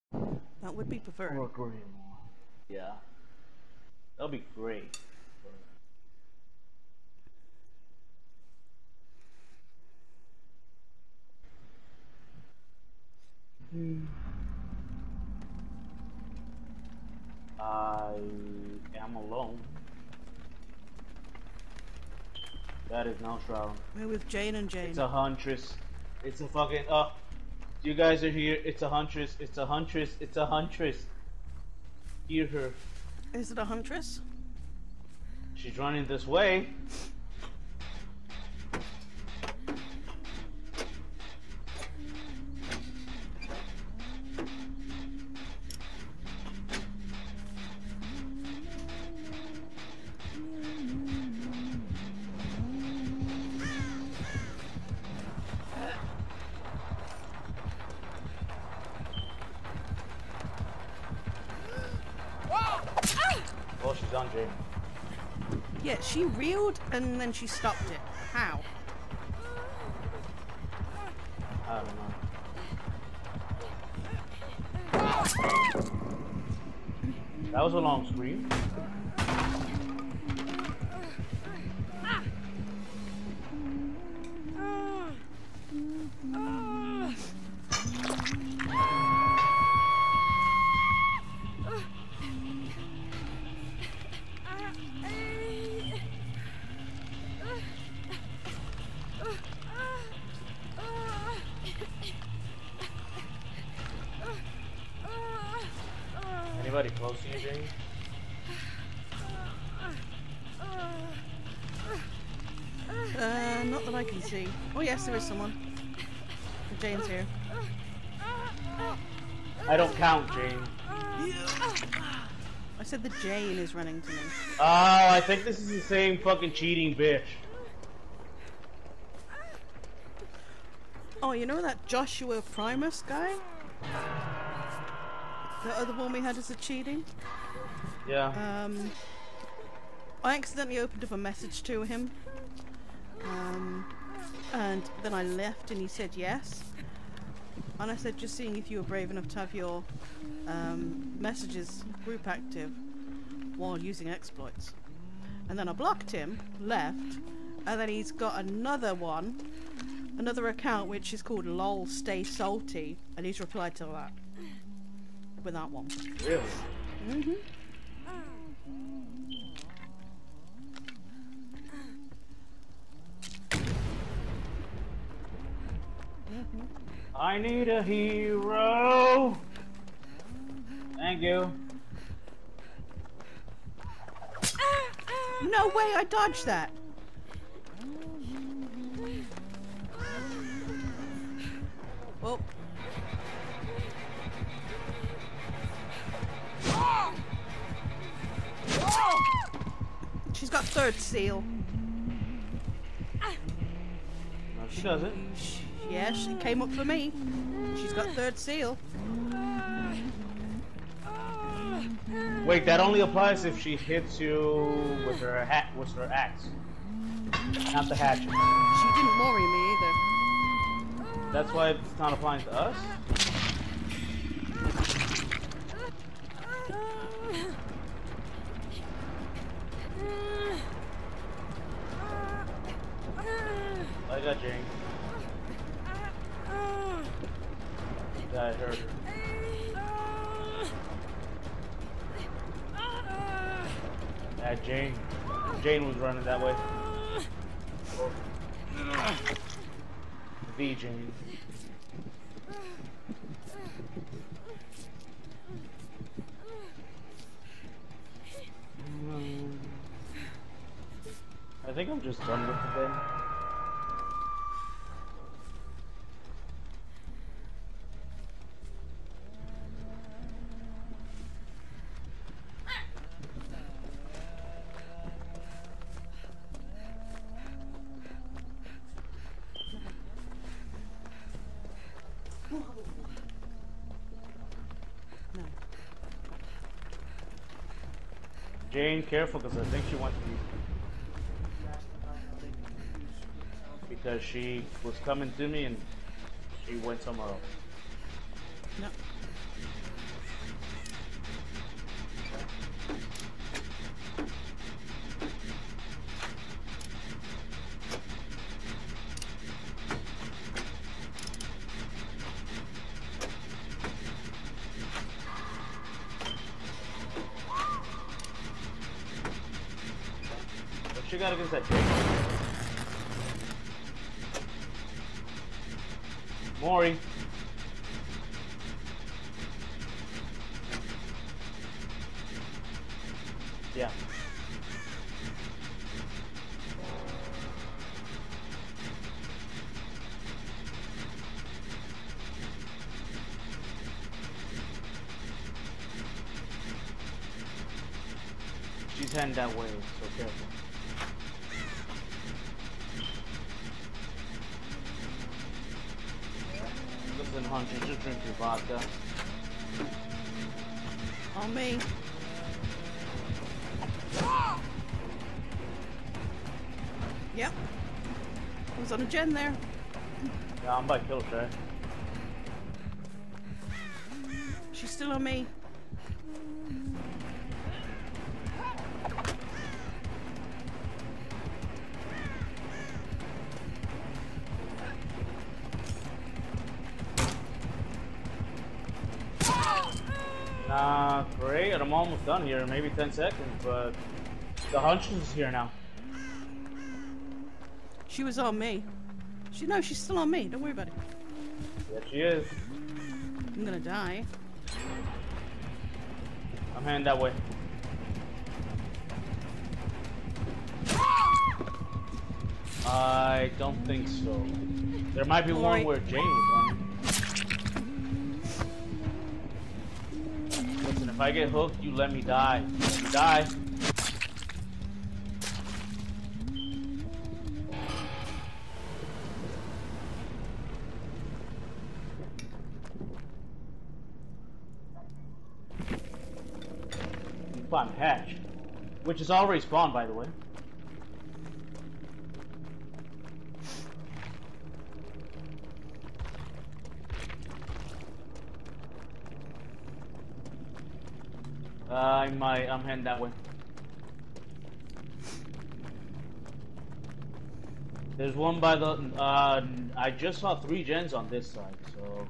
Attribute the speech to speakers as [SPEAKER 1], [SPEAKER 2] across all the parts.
[SPEAKER 1] That would be preferred.
[SPEAKER 2] Or green. Yeah. That'll be great. I am alone. That is no shroud.
[SPEAKER 1] We're with Jane and Jane.
[SPEAKER 2] It's a Huntress. It's a fucking you guys are here. It's a Huntress. It's a Huntress. It's a Huntress. Hear her.
[SPEAKER 1] Is it a Huntress?
[SPEAKER 2] She's running this way. Oh, she's on Jane.
[SPEAKER 1] Yeah, she reeled and then she stopped it. How?
[SPEAKER 2] I don't know. That was a long scream. Anybody close to you, Jane?
[SPEAKER 1] Not that I can see. Oh yes, there is someone. Jane's here.
[SPEAKER 2] I don't count, Jane.
[SPEAKER 1] I said the Jane is running to me.
[SPEAKER 2] Oh, I think this is the same fucking cheating bitch.
[SPEAKER 1] Oh, you know that Joshua Primus guy? The other one we had as a cheating?
[SPEAKER 2] Yeah.
[SPEAKER 1] I accidentally opened up a message to him. And then I left and he said yes. And I said, just seeing if you were brave enough to have your messages group active while using exploits. And then I blocked him, left, and then he's got another one, another account which is called lol stay salty, and he's replied to that with that one.
[SPEAKER 2] Really?
[SPEAKER 1] Mm-hmm.
[SPEAKER 2] I need a hero. Thank you.
[SPEAKER 1] No way, I dodged that. Oh. She's got third seal.
[SPEAKER 2] No, she doesn't.
[SPEAKER 1] Yeah, she came up for me. She's got third seal.
[SPEAKER 2] Wait, that only applies if she hits you with her axe, not the hatchet.
[SPEAKER 1] She didn't worry me either.
[SPEAKER 2] That's why it's not applying to us. I got Jane. Yeah, I heard her. Yeah, Jane was running that way. The Jane. I think I'm just done with the day. Jane, careful, because I think she wants to be. Because she was coming to me and she went somewhere else.
[SPEAKER 1] No.
[SPEAKER 2] She got against that chick. Mori. Yeah. She's heading that way, so careful. Listen, Hunter, just drink your vodka.
[SPEAKER 1] On me. Yep. I was on a gen there.
[SPEAKER 2] Yeah, I'm by kill tray.
[SPEAKER 1] She's still on me.
[SPEAKER 2] Nah, great. I'm almost done here. Maybe 10 seconds, but the Huntress is here now.
[SPEAKER 1] She was on me. No, she's still on me. Don't worry about it.
[SPEAKER 2] Yes, she is.
[SPEAKER 1] I'm gonna die.
[SPEAKER 2] I'm heading that way. I don't think so. There might be one where Jane was running. Listen, if I get hooked, you let me die. Let me die. Spawn hatch, which is already spawned, by the way. I'm heading that way. There's one by the. I just saw 3 gens on this side, so.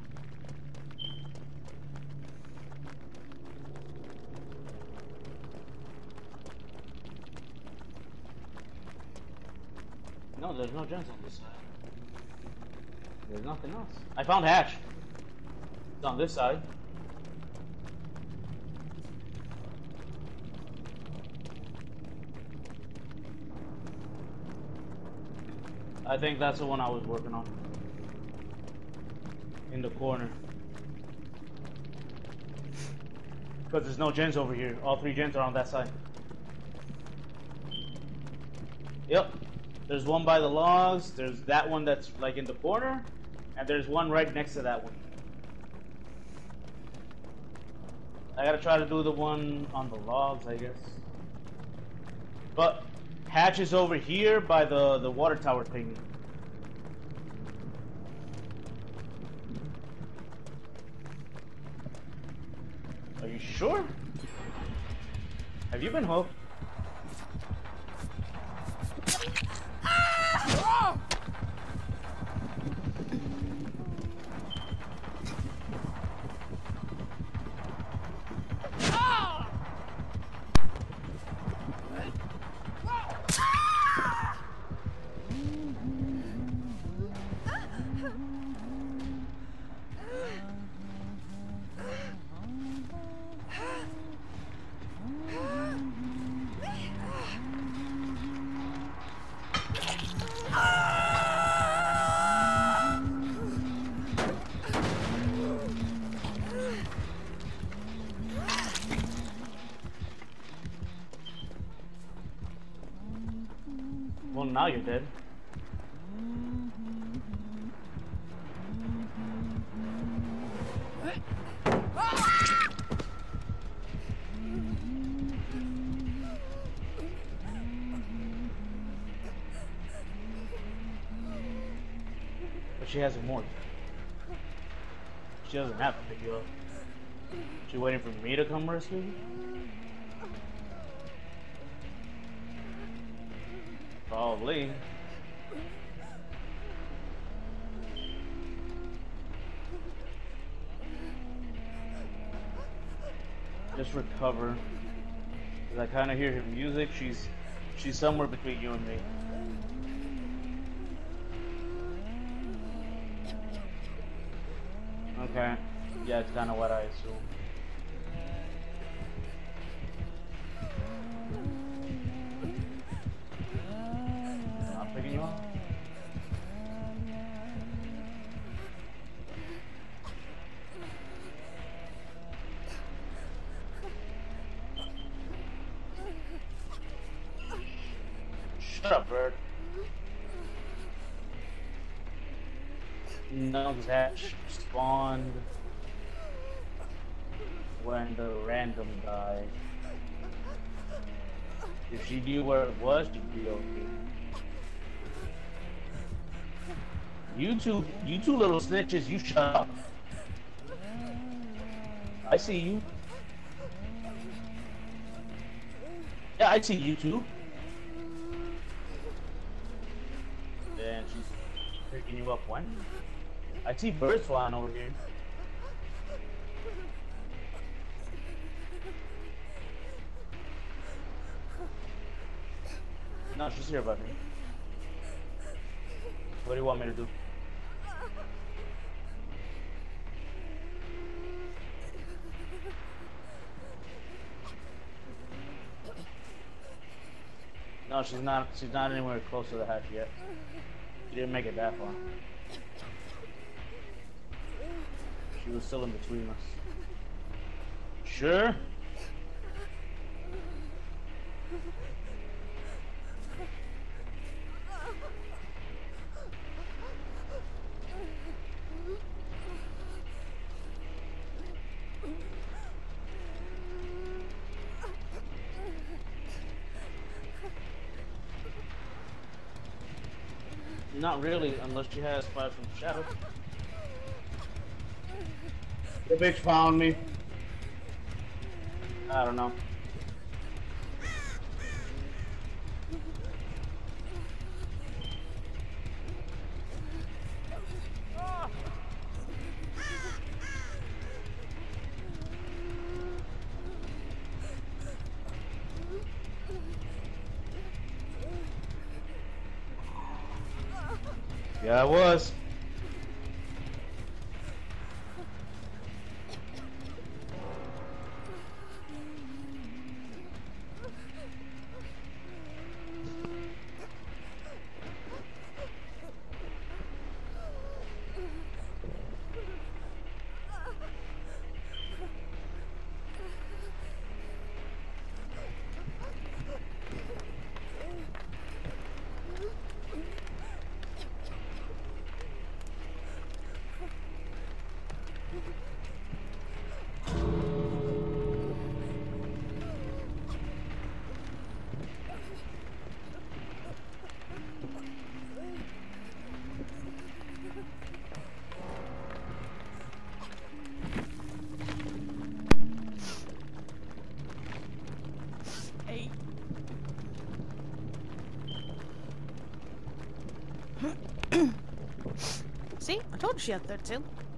[SPEAKER 2] No, there's no gens on this side. There's nothing else. I found hatch. It's on this side. I think that's the one I was working on. In the corner. Because there's no gens over here. All 3 gens are on that side. Yep. There's one by the logs. There's that one that's like in the corner. And there's one right next to that one. I gotta try to do the one on the logs, I guess. But hatch is over here by the water tower thingy. Are you sure? Have you been hooked? Well, now you're dead. But she hasn't morphed. She doesn't have to pick you up. She waiting for me to come rescue you? Probably. Just recover. Cause I kind of hear her music. She's somewhere between you and me. Okay. Yeah, it's kind of what I assume. I'm picking you up. Shut up, bird. No, hatch spawned when the random died. If she knew where it was, she'd be okay. You two little snitches, you shut up. I see you. Yeah, I see you two. And she's picking you up when? I see birds flying over here. No, she's here about me. What do you want me to do? No, she's not anywhere close to the hatch yet. She didn't make it that far. She was still in between us. Sure? Not really, unless she has spies from the shadow. The bitch found me. I don't know. Yeah, I was.
[SPEAKER 1] See? I told you she had third tail.